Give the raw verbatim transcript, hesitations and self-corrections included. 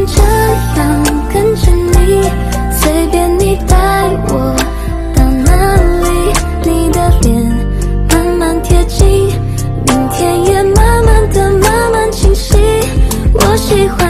惯这样跟着你，随便你带我到哪里，你的脸慢慢贴近，明天也慢慢的慢慢清晰。我喜欢